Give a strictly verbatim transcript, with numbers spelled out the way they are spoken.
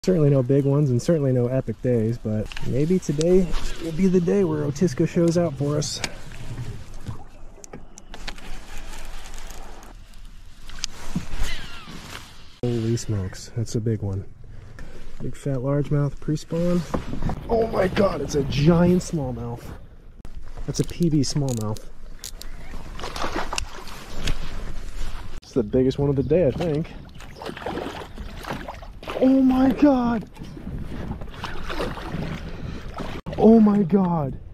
Certainly no big ones and certainly no epic days, but maybe today will be the day where Otisco shows out for us. Holy smokes, that's a big one. Big fat largemouth pre-spawn. Oh my god, it's a giant smallmouth. That's a P B smallmouth. It's the biggest one of the day, I think. Oh my god! Oh my god!